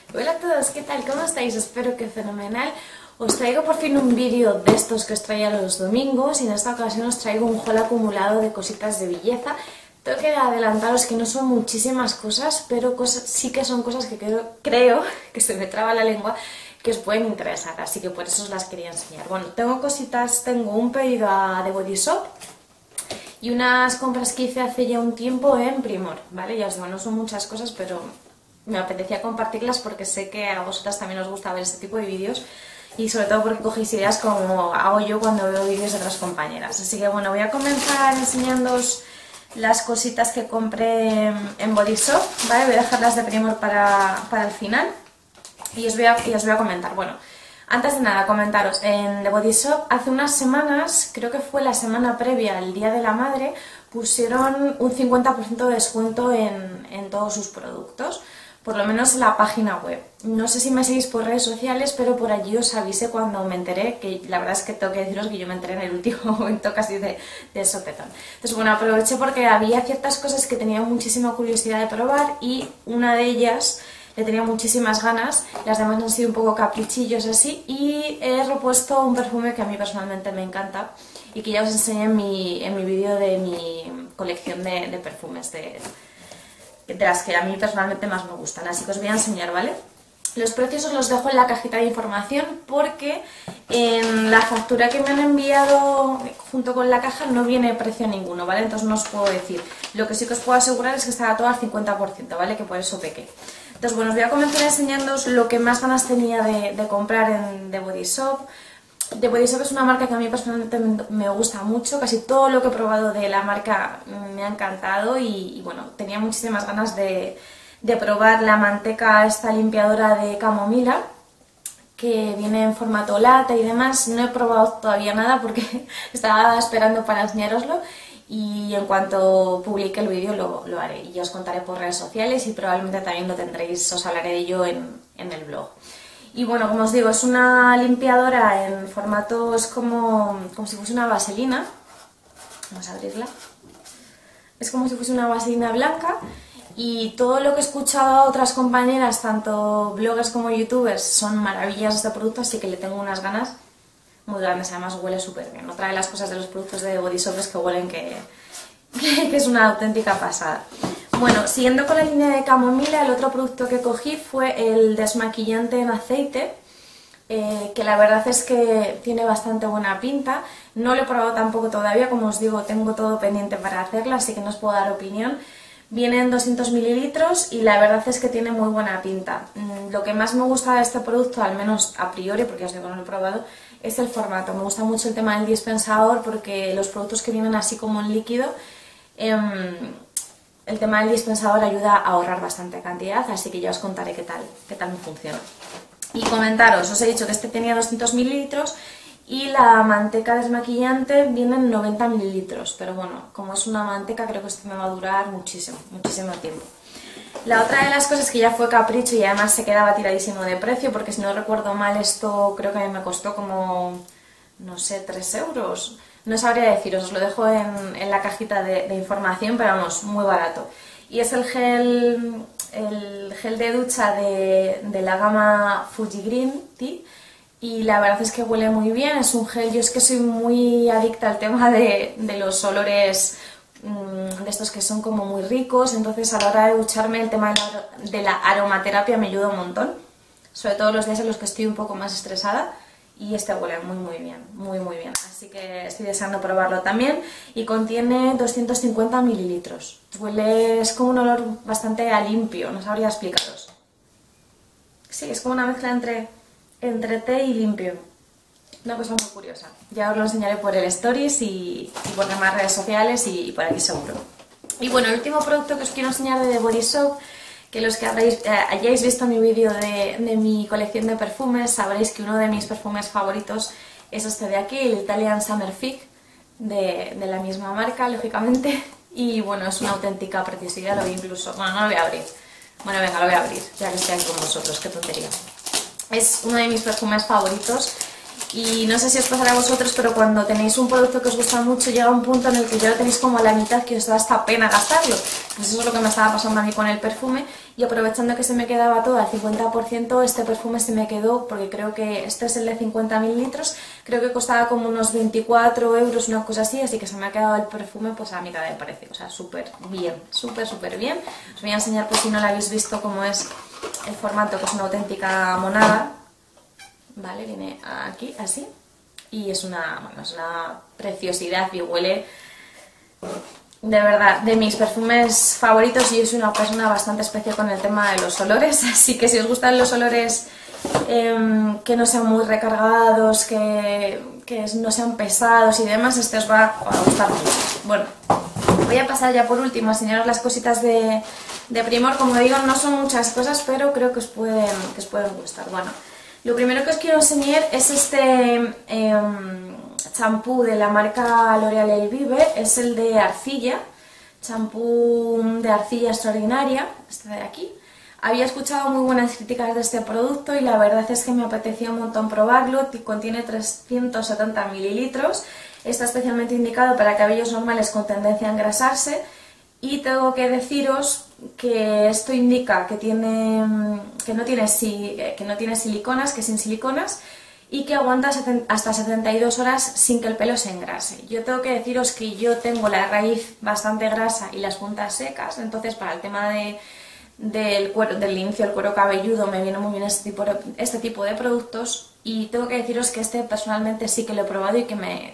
Hola a todos, ¿qué tal? ¿Cómo estáis? Espero que fenomenal. Os traigo por fin un vídeo de estos que os traía los domingos y en esta ocasión os traigo un haul acumulado de cositas de belleza. Tengo que adelantaros que no son muchísimas cosas, pero sí que son cosas que creo que se me traba la lengua, que os pueden interesar, así que por eso os las quería enseñar. Bueno, tengo cositas, tengo un pedido de Body Shop y unas compras que hice hace ya un tiempo en Primor, ¿vale? Ya os digo, no son muchas cosas, pero me apetecía compartirlas porque sé que a vosotras también os gusta ver este tipo de vídeos y sobre todo porque cogéis ideas como hago yo cuando veo vídeos de otras compañeras. Así que bueno, voy a comenzar enseñándoos las cositas que compré en Body Shop, ¿vale? Voy a dejarlas de Primor para el final y os voy a comentar. Bueno, antes de nada, comentaros, en The Body Shop hace unas semanas, creo que fue la semana previa al Día de la Madre, pusieron un 50% de descuento en todos sus productos, por lo menos en la página web. No sé si me seguís por redes sociales, pero por allí os avisé cuando me enteré, que la verdad es que tengo que deciros que yo me enteré en el último momento casi de sopetón. Entonces bueno, aproveché porque había ciertas cosas que tenía muchísima curiosidad de probar y una de ellas le tenía muchísimas ganas, las demás han sido un poco caprichillos así, y he repuesto un perfume que a mí personalmente me encanta y que ya os enseñé en mi vídeo de mi colección de perfumes, de las que a mí personalmente más me gustan, así que os voy a enseñar, ¿vale? Los precios os los dejo en la cajita de información porque en la factura que me han enviado junto con la caja no viene precio ninguno, ¿vale? Entonces no os puedo decir. Lo que sí que os puedo asegurar es que estará todo al 50%, ¿vale? Que por eso pequé. Entonces bueno, os voy a comenzar enseñándoos lo que más ganas tenía de comprar en The Body Shop. The Body Shop es una marca que a mí personalmente me gusta mucho, casi todo lo que he probado de la marca me ha encantado y bueno, tenía muchísimas ganas de probar la manteca, esta limpiadora de camomila, que viene en formato lata y demás. No he probado todavía nada porque estaba esperando para enseñároslo y en cuanto publique el vídeo lo haré y os contaré por redes sociales y probablemente también lo tendréis, os hablaré de ello en el blog. Y bueno, como os digo, es una limpiadora en formato, es como si fuese una vaselina. Vamos a abrirla. Es como si fuese una vaselina blanca y todo lo que he escuchado a otras compañeras, tanto bloggers como youtubers, son maravillas de este producto, así que le tengo unas ganas muy grandes. Además huele súper bien. Otra de las cosas de los productos de Body Shop es que huelen que es una auténtica pasada. Bueno, siguiendo con la línea de camomila, el otro producto que cogí fue el desmaquillante en aceite, que la verdad es que tiene bastante buena pinta. No lo he probado tampoco todavía, como os digo, tengo todo pendiente para hacerlo, así que no os puedo dar opinión. Viene en 200 mililitros y la verdad es que tiene muy buena pinta. Lo que más me gusta de este producto, al menos a priori, porque os digo que no lo he probado, es el formato. Me gusta mucho el tema del dispensador porque los productos que vienen así como en líquido, el tema del dispensador ayuda a ahorrar bastante cantidad, así que ya os contaré qué tal me funciona. Y comentaros, os he dicho que este tenía 200 mililitros y la manteca desmaquillante viene en 90 mililitros, pero bueno, como es una manteca creo que esto me va a durar muchísimo tiempo. La otra de las cosas que ya fue capricho y además se quedaba tiradísimo de precio, porque si no recuerdo mal esto creo que me costó como, no sé, 3 euros. No sabría deciros, os lo dejo en la cajita de información, pero vamos, muy barato. Y es el gel de ducha de la gama Fuji Green Tea y la verdad es que huele muy bien. Es un gel, yo es que soy muy adicta al tema de los olores de estos que son como muy ricos, entonces a la hora de ducharme el tema de la aromaterapia me ayuda un montón, sobre todo los días en los que estoy un poco más estresada. Y este huele muy bien, muy bien, así que estoy deseando probarlo también. Y contiene 250 mililitros, huele, es como un olor bastante a limpio, no sabría explicaros. Sí, es como una mezcla entre té y limpio, una cosa muy curiosa. Ya os lo enseñaré por el stories y por demás redes sociales y por aquí seguro. Y bueno, el último producto que os quiero enseñar de The Body Shop, que los que hayáis visto mi vídeo de mi colección de perfumes sabréis que uno de mis perfumes favoritos es este de aquí, el Italian Summer Fig, de la misma marca, lógicamente, y bueno, es una auténtica preciosidad, lo voy incluso, bueno, no lo voy a abrir, bueno, venga, lo voy a abrir, ya que estoy aquí con vosotros, qué tontería. Es uno de mis perfumes favoritos Y no sé si os pasará a vosotros, pero cuando tenéis un producto que os gusta mucho, llega un punto en el que ya lo tenéis como a la mitad, que os da hasta pena gastarlo. Pues eso es lo que me estaba pasando a mí con el perfume, y aprovechando que se me quedaba todo al 50%, este perfume se me quedó, porque creo que este es el de 50 mililitros, creo que costaba como unos 24 euros, una cosa así que se me ha quedado el perfume pues a mitad de precio, o sea, súper bien, súper bien. Os voy a enseñar, por si no lo habéis visto, cómo es el formato, que es una auténtica monada. Vale, viene aquí así y es una preciosidad y huele de verdad de mis perfumes favoritos, y yo soy una persona bastante especial con el tema de los olores, así que si os gustan los olores que no sean muy recargados, que no sean pesados y demás, este os va a gustar mucho. Bueno, voy a pasar ya por último a enseñaros las cositas de Primor. Como digo, no son muchas cosas, pero creo que os pueden gustar. Bueno, lo primero que os quiero enseñar es este champú de la marca L'Oréal Elvive, es el de arcilla, champú de arcilla extraordinaria, este de aquí. Había escuchado muy buenas críticas de este producto y la verdad es que me apetecía un montón probarlo. Contiene 370 mililitros, está especialmente indicado para cabellos normales con tendencia a engrasarse. Y tengo que deciros que esto indica que no tiene siliconas, que es sin siliconas, y que aguanta hasta 72 horas sin que el pelo se engrase. Yo tengo que deciros que yo tengo la raíz bastante grasa y las puntas secas, entonces para el tema del inicio del cuero cabelludo me viene muy bien este tipo de productos, y tengo que deciros que este personalmente sí que lo he probado y que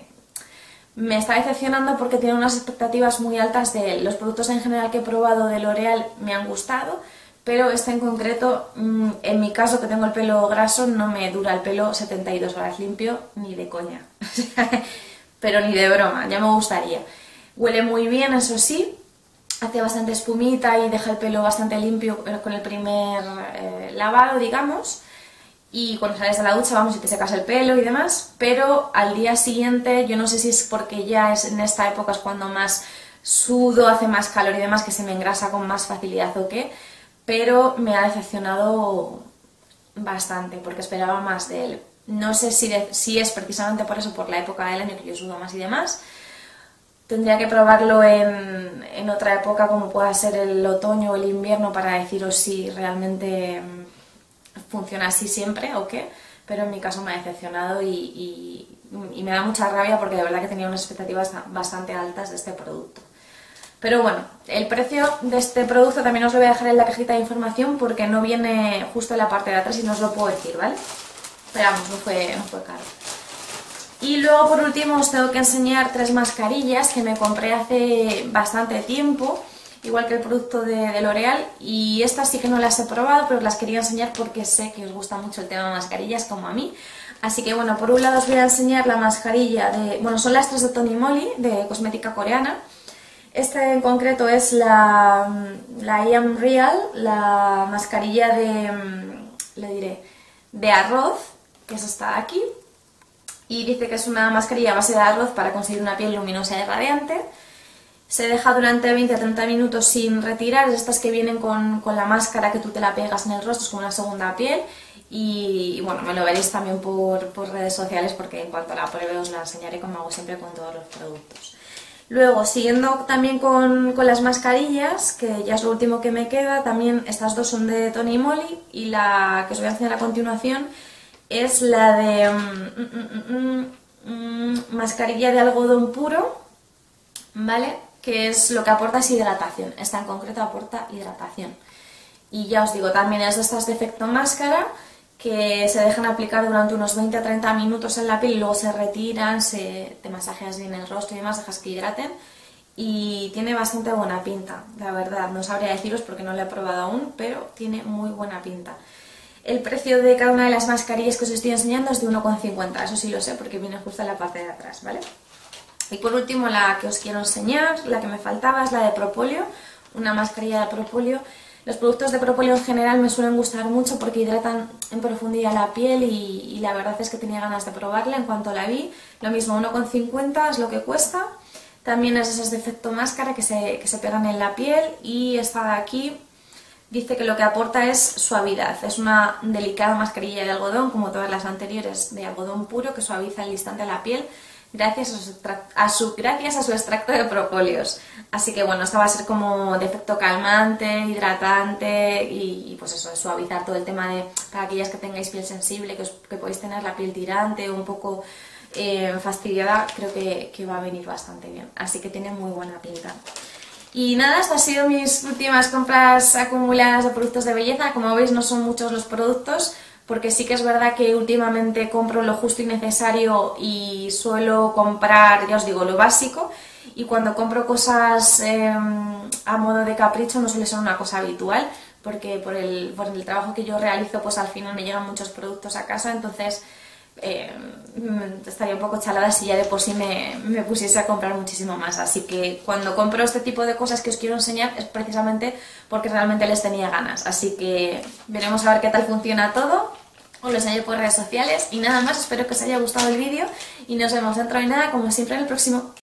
me está decepcionando porque tiene unas expectativas muy altas de él. Los productos en general que he probado de L'Oréal me han gustado, pero este en concreto, en mi caso, que tengo el pelo graso, no me dura el pelo 72 horas limpio, ni de coña, pero ni de broma, ya me gustaría. Huele muy bien, eso sí, hace bastante espumita y deja el pelo bastante limpio con el primer lavado, digamos. Y cuando sales de la ducha, vamos, y te secas el pelo y demás, pero al día siguiente, yo no sé si es porque ya es en esta época es cuando más sudo, hace más calor y demás, que se me engrasa con más facilidad o qué, pero me ha decepcionado bastante porque esperaba más de él. No sé si es precisamente por eso, por la época del año que yo sudo más y demás. Tendría que probarlo en otra época, como pueda ser el otoño o el invierno, para deciros si realmente funciona así siempre o qué, pero en mi caso me ha decepcionado y me da mucha rabia porque de verdad que tenía unas expectativas bastante altas de este producto. Pero bueno, el precio de este producto también os lo voy a dejar en la cajita de información porque no viene justo en la parte de atrás y no os lo puedo decir, ¿vale? Pero vamos, no fue caro. Y luego por último os tengo que enseñar 3 mascarillas que me compré hace bastante tiempo, igual que el producto de L'Oréal, y estas sí que no las he probado, pero las quería enseñar porque sé que os gusta mucho el tema de mascarillas como a mí. Así que bueno, por un lado os voy a enseñar la mascarilla son las 3 de Tony Moly, de cosmética coreana. Esta en concreto es la I Am Real, la mascarilla de arroz, que es esta de aquí. Y dice que es una mascarilla a base de arroz para conseguir una piel luminosa y radiante. Se deja durante 20-30 minutos sin retirar, es estas que vienen con la máscara que tú te la pegas en el rostro, es como una segunda piel. Y bueno, me lo veréis también por redes sociales porque en cuanto la pruebe os la enseñaré, como hago siempre con todos los productos. Luego, siguiendo también con las mascarillas, que ya es lo último que me queda, también estas dos son de Tony Moly, y la que os voy a enseñar a continuación es la de mascarilla de algodón puro, ¿vale? Que es lo que aporta es hidratación. Esta en concreto aporta hidratación. Y ya os digo, también es de estas de efecto máscara, que se dejan aplicar durante unos 20 a 30 minutos en la piel y luego se retiran, te masajeas bien el rostro y demás, dejas que hidraten. Y tiene bastante buena pinta, la verdad. No sabría deciros porque no la he probado aún, pero tiene muy buena pinta. El precio de cada una de las mascarillas que os estoy enseñando es de 1,50, eso sí lo sé porque viene justo en la parte de atrás, ¿vale? Y por último, la que os quiero enseñar, la que me faltaba, es la de propóleo, una mascarilla de propóleo. Los productos de propóleo en general me suelen gustar mucho porque hidratan en profundidad la piel y la verdad es que tenía ganas de probarla en cuanto la vi. Lo mismo, 1,50 es lo que cuesta. También es esas de efecto máscara que se pegan en la piel, y esta de aquí dice que lo que aporta es suavidad. Es una delicada mascarilla de algodón, como todas las anteriores, de algodón puro, que suaviza al instante la piel gracias a su extracto de propóleos. Así que bueno, esta va a ser como de efecto calmante, hidratante y pues eso, suavizar todo el tema de, para aquellas que tengáis piel sensible, que podéis tener la piel tirante o un poco fastidiada, creo que va a venir bastante bien. Así que tiene muy buena pinta. Y nada, estas han sido mis últimas compras acumuladas de productos de belleza. Como veis, no son muchos los productos, porque sí que es verdad que últimamente compro lo justo y necesario y suelo comprar, ya os digo, lo básico. Y cuando compro cosas a modo de capricho no suele ser una cosa habitual, porque por el trabajo que yo realizo, pues al final me llegan muchos productos a casa, entonces estaría un poco chalada si ya de por sí me pusiese a comprar muchísimo más. Así que cuando compro este tipo de cosas que os quiero enseñar es precisamente porque realmente les tenía ganas. Así que veremos a ver qué tal funciona todo. Os lo enseño por redes sociales y nada más. Espero que os haya gustado el vídeo y nos vemos dentro de nada, como siempre, en el próximo.